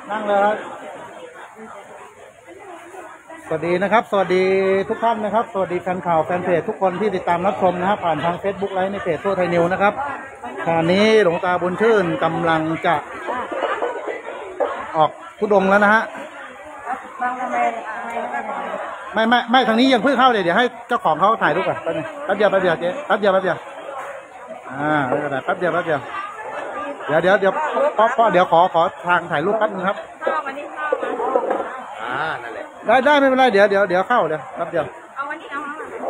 นั่งเลยครับสวัสดีนะครับสวัสดีทุกท่านนะครับสวัสดีแฟนข่าวแฟนเพจทุกคนที่ติดตามรับชมนะครับผ่านทาง Facebook ไลฟ์ในเพจทั่วไทยนิวนะครับขณะนี้หลวงตาบุญชื่นกำลังจะออกธุดงค์แล้วนะฮะไม่ทางนี้ยังเพิ่งเข้าเลยเดี๋ยวให้เจ้าของเขาถ่ายรูปก่อนแป๊บเดียวเจ๊แป๊บเดียวไม่เป็นไรแป๊บเดียวเดี๋ยวพ่อเดี๋ยวขอทางถ่ายรูปแป๊บนึงครับนั่นแหละได้ไม่เป็นไรเดี๋ยวเข้าเดี๋ยวแป๊บเดียวเอาวันนี้เอา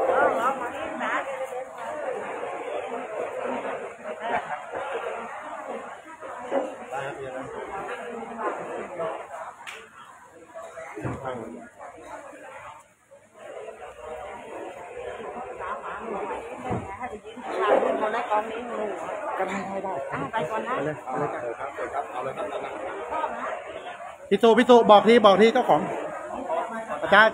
ก็ไม่ได้ไปก่อนนะเลยครับเอาเลยครับพี่ตูบอกทีเจ้าของอาจารย์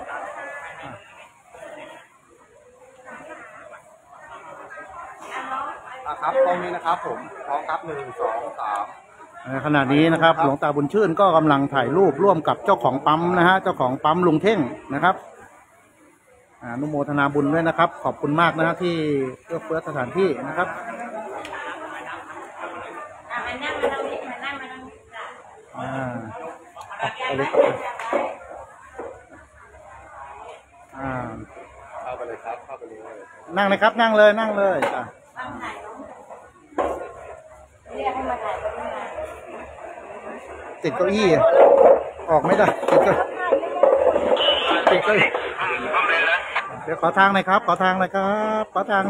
ครับตรงนี้นะครับผมพร้อมครับ1 2 3 ขณะนี้นะครับหลวงตาบุญชื่นก็กำลังถ่ายรูปร่วมกับเจ้าของปั๊มนะฮะเจ้าของปั๊มลุงเท่งนะครับอนุโมทนาบุญด้วยนะครับขอบคุณมากนะฮะที่เอื้อเฟื้อสถานที่นะครับเข้าไปเลยครับเข้าไปเลยนั่งเลยครับนั่งเลยจ้ะติดเก้าอี้ออกไม่ได้ติดเก้าอี้เดี๋ยวขอทางหน่อยครับขอทางหน่อยครับ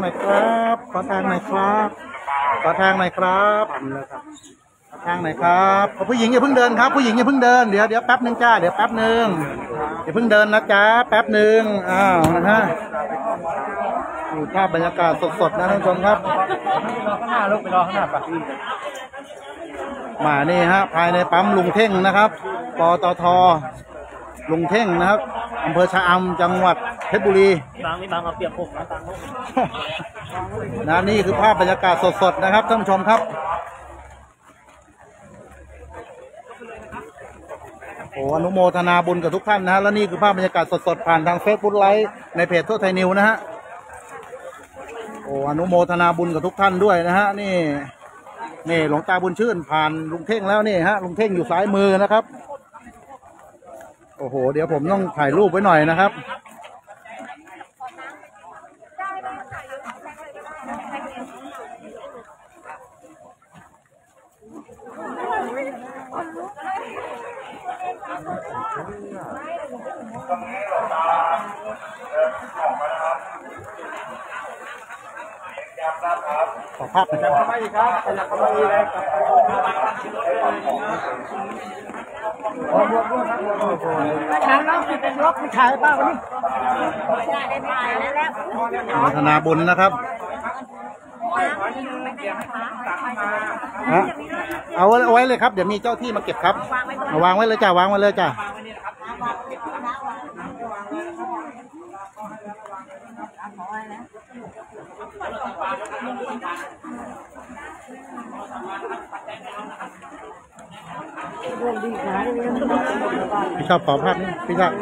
ผู้หญิงอย่าเพิ่งเดินครับผู้หญิงอย่าเพิ่งเดินเดี๋ยวแป๊บนึงจ้าเดี๋ยวแป๊บนึงอย่าเพิ่งเดินนะจ้าแป๊บนึงนะฮะดูภาพบรรยากาศสดๆนะท่านผู้ชมครับไปรอข้างหน้าปากที่มานี่ฮะภายในปั๊มลุงเท่งนะครับปตท.ลุงเท่งนะครับอำเภอชะอำจังหวัดเพชรบุรีบางเอาเปรียบพวกนะนี่คือภาพบรรยากาศสดๆนะครับท่านผู้ชมครับโอ้อนุโมทนาบุญกับทุกท่านนะฮะแล้วนี่คือภาพบรรยากาศสดๆผ่านทางเฟซบุ๊กไลฟ์ในเพจทั่วไทยนิวนะฮะโอ้อนุโมทนาบุญกับทุกท่านด้วยนะฮะนี่หลวงตาบุญชื่นผ่านลุงเท่งแล้วนี่ฮะลุงเท่งอยู่ซ้ายมือนะครับโอ้โหเดี๋ยวผมต้องถ่ายรูปไว้หน่อยนะครับขอภาพนะครับไม่ครับขยับเข้ามาอีกเลยถามน้องจะเป็นรถผู้ชายป้าวันนี้พัฒนาบุญนะครับเอาไว้เลยครับเดี๋ยวมีเจ้าที่มาเก็บครับวางไว้เลยจ้าวางไว้เลยจ้าพี่ชอบขอภาพนี้พี่ชอบ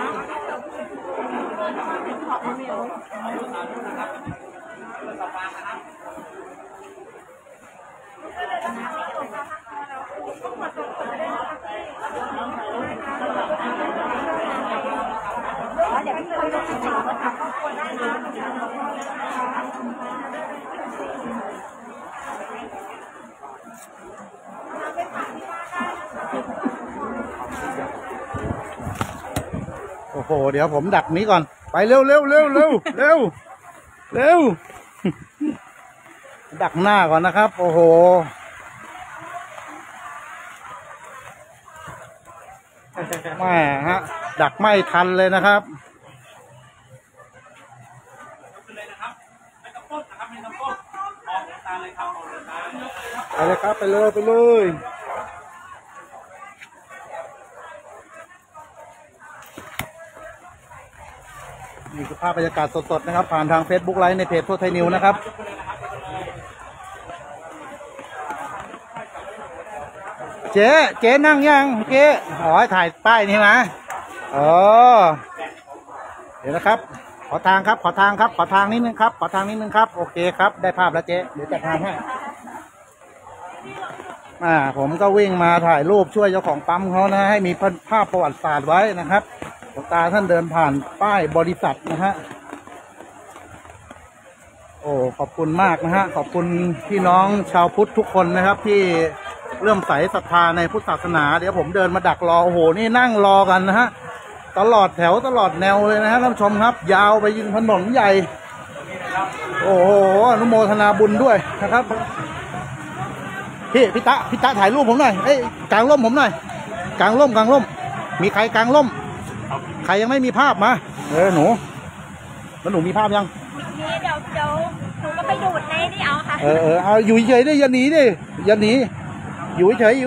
โอ้โหเดี๋ยวผมดักนี้ก่อนไปเร็วดักหน้าก่อนนะครับโอ้โหแม่ฮะดักไม่ทันเลยนะครับไปเลยครับไปเลยนี่คือภาพบรรยากาศสดๆนะครับผ่านทาง Facebook ไลฟ์ในเพจทั่วไทยนิวนะครับ ขเจ๊นั่งยังเจ๊อ๋อถ่ายป้ายนี่นะอ๋อเดี๋ยวนะครับขอทางครับขอทางครับขอทางนิดนึงครับขอทางนิดนึงครับโอเคครับได้ภาพแล้วเจ๊เดี๋ยวจัดทางให้ผมก็วิ่งมาถ่ายรูปช่วยเจ้าของปั๊มเขานะให้มีภาพประวัติศาสตร์ไว้นะครับหลวงตาท่านเดินผ่านป้ายบริษัทนะฮะโอ้ขอบคุณมากนะฮะขอบคุณพี่น้องชาวพุทธทุกคนนะครับที่เริ่มใส่ศรัทธาในพุทธศาสนาเดี๋ยวผมเดินมาดักรอโอ้โหนี่นั่งรอกันนะฮะตลอดแถวตลอดแนวเลยนะฮะท่านผู้ชมครับยาวไปยิงถนนใหญ่โอ้โหอนุโมทนาบุญด้วยนะครับพี่ตะถ่ายรูปผมหน่อยเอ้ยกางร่มผมหน่อยกางร่มมีใครกางร่มใครยังไม่มีภาพมาหนูแล้วหนูมีภาพยังมีเดี๋ยวหนูก็ไปดูดในนี่เอาค่ะเอาอยู่เฉยดิอย่าหนีดิอย่าหนีอยู่เฉย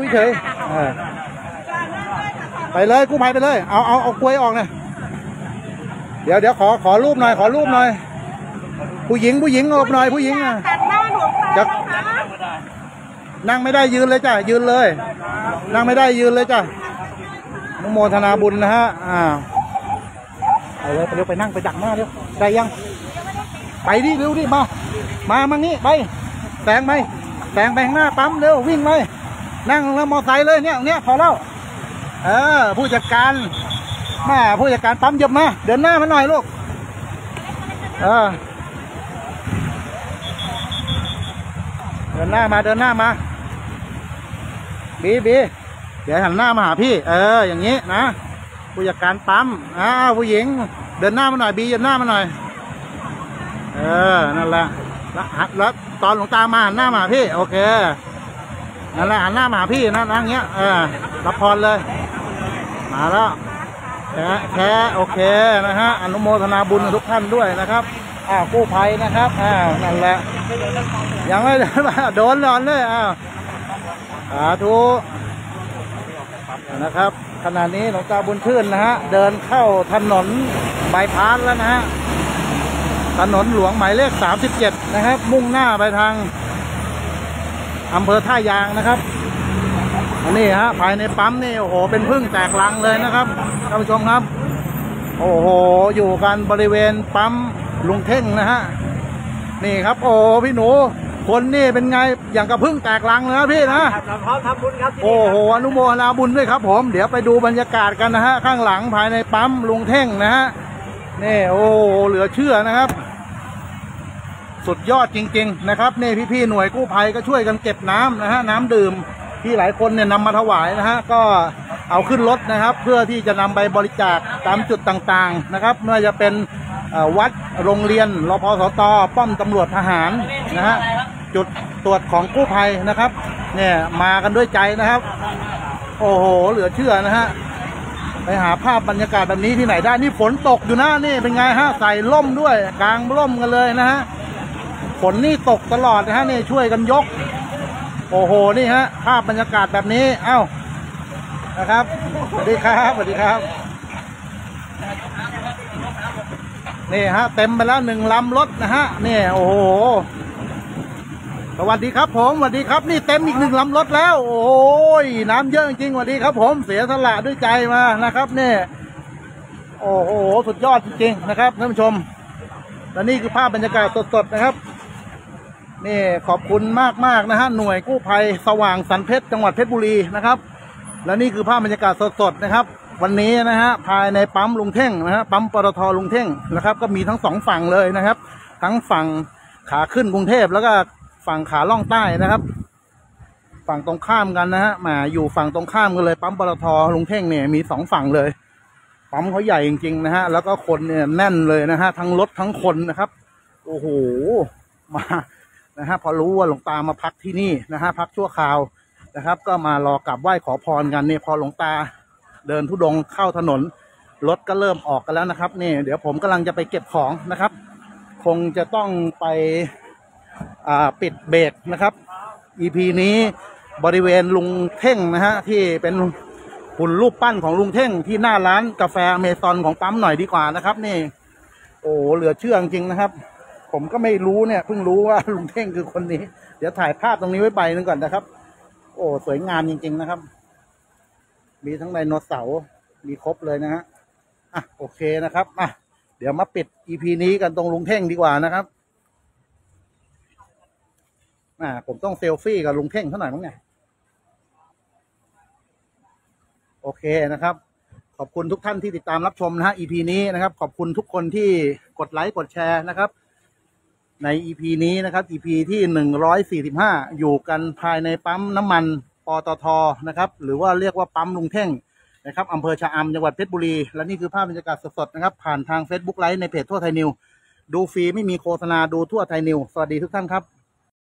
ไปเลยกู้ภัยไปเลยเอากล้วยออกนะเดี๋ยวขอรูปหน่อยผู้หญิงออกหน่อยผู้หญิงตัดหน้าหนูไปนั่งไม่ได้ยืนเลยจ้ะยืนเลยนั่งไม่ได้ยืนเลยจ้ะอนุโมทนาบุญนะฮะไปเลยไปเร็วไปนั่งไปดักหน้าเร็วได้ยังไปดิเร็วดิมางี้ไปแซงไปข้างหน้าปั๊มเร็ววิ่งไปนั่งแล้วมอไซค์เลยเนี่ยพอแล้วผู้จัดการผู้จัดการปั๊มหยิบมาเดินหน้ามาหน่อยลูกเดินหน้ามาบีเดี๋ยวหันหน้ามาหาพี่อย่างนี้นะผู้จัดการปั๊มผู้หญิงเดินหน้ามาหน่อยบีเดินหน้ามาหน่อยนั่นแหละแล้วตอนหลวงตามาหันหน้ามาพี่โอเคนั่นแหละหันหน้ามาหาพี่นะอย่างเงี้ยรับพรเลยมาแล้วแค่โอเคนะฮะอนุโมทนาบุญทุกท่านด้วยนะครับกู้ภัยนะครับนั่นแหละยังไม่โดนเลยสาธุนะครับขณะนี้หลวงตาบุญชื่นนะฮะเดินเข้าถนนบายพาสแล้วนะฮะถนนหลวงหมายเลข37นะครับมุ่งหน้าไปทางอำเภอท่ายางนะครับอันนี้ฮะภายในปั๊มนี่โอ้โหเป็นพึ่งแตกรังเลยนะครับท่านผู้ชมครับโอ้โหอยู่กันบริเวณปั๊มลุงเท่งนะฮะนี่ครับโอ้พี่หนูคนนี่เป็นไงอย่างกับพึ่งแตกรังนะพี่นะพร้อมทำบุญครับโอ้โหอนุโมทนาบุญด้วยครับผมเดี๋ยวไปดูบรรยากาศกันนะฮะข้างหลังภายในปั๊มลุงเท่งนะฮะนี่โอ้เหลือเชื่อนะครับสุดยอดจริงๆนะครับนี่พี่ๆหน่วยกู้ภัยก็ช่วยกันเก็บน้ำนะฮะน้ำดื่มที่หลายคนเนี่ยนำมาถวายนะฮะก็เอาขึ้นรถนะครับเพื่อที่จะนำไปบริจาคตามจุดต่างๆนะครับไม่ว่าจะเป็นวัดโรงเรียนรพสต.ป้อมตำรวจทหารนะฮะจุดตรวจของกู้ภัยนะครับเนี่ยมากันด้วยใจนะครับโอ้โหเหลือเชื่อนะฮะไปหาภาพบรรยากาศแบบนี้ที่ไหนได้นี่ฝนตกอยู่นะนี่เป็นไงฮะใส่ร่มด้วยกลางร่มกันเลยนะฮะฝนนี่ตกตลอดนะฮะนี่ช่วยกันยกโอ้โหนี่ฮะภาพบรรยากาศแบบนี้นะครับสวัสดีครับนี่ฮะเต็มไปแล้ว1 ลำรถนะฮะนี่โอ้โหสวัสดีครับผมสวัสดีครับนี่เต็มอีก1 ลำรถแล้วโอ้ยน้ำเยอะจริงสวัสดีครับผมเสียสละด้วยใจมานะครับนี่โอ้โหสุดยอดจริงๆนะครับท่านผู้ชมและนี่คือภาพบรรยากาศสดๆนะครับนี่ขอบคุณมากๆนะฮะหน่วยกู้ภัยสว่างสันเพชรจังหวัดเพชรบุรีนะครับและนี่คือภาพบรรยากาศสดๆนะครับวันนี้นะฮะภายในปั๊มลุงเท่งนะฮะปั๊มปตท.ลุงเท่งนะครับก็มีทั้ง2 ฝั่งเลยนะครับทั้งฝั่งขาขึ้นกรุงเทพแล้วก็ฝั่งขาล่องใต้นะครับฝั่งตรงข้ามกันนะฮะมาอยู่ฝั่งตรงข้ามกันเลยปั๊มปตท.ลุงเท่งเนี่ยมี2 ฝั่งเลยปั๊มเขาใหญ่จริงๆนะฮะแล้วก็คนเนี่ยแน่นเลยนะฮะทั้งรถทั้งคนนะครับโอ้โหมานะฮะพอรู้ว่าหลวงตามาพักที่นี่นะฮะพักชั่วคราวนะครับก็มารอกราบไหว้ขอพรกันเนี่ยพอหลวงตาเดินธุดงค์เข้าถนนรถก็เริ่มออกกันแล้วนะครับนี่เดี๋ยวผมกำลังจะไปเก็บของนะครับคงจะต้องไปปิดเบรกนะครับ EP นี้บริเวณลุงเท่งนะฮะที่เป็นหุ่นรูปปั้นของลุงเท่งที่หน้าร้านกาแฟอเมซอนของปั๊มหน่อยดีกว่านะครับนี่โอ้เหลือเชื่อจริงๆนะครับผมก็ไม่รู้เนี่ยเพิ่งรู้ว่าลุงเท่งคือคนนี้เดี๋ยวถ่ายภาพตรงนี้ไว้ใบนึงก่อนนะครับโอ้สวยงามจริงๆนะครับมีทั้งไดโนเสาร์มีครบเลยนะฮะอ่ะโอเคนะครับอ่ะเดี๋ยวมาปิด EP นี้กันตรงลุงเท่งดีกว่านะครับผมต้องเซลฟี่กับลุงเท่งเท่าไหร่มั้งเนี่ยโอเคนะครับขอบคุณทุกท่านที่ติดตามรับชมนะฮะ EP นี้นะครับขอบคุณทุกคนที่กดไลค์กดแชร์นะครับใน EP นี้นะครับ EP ที่145อยู่กันภายในปั๊มน้ำมันปตทนะครับหรือว่าเรียกว่าปั๊มลุงเท่งนะครับอำเภอชะอำจังหวัดเพชรบุรีและนี่คือภาพบรรยากาศสดๆนะครับผ่านทาง Facebook ไลฟ์ในเพจทั่วไทยนิวดูฟรีไม่มีโฆษณาดูทั่วไทยนิวสวัสดีทุกท่านครับ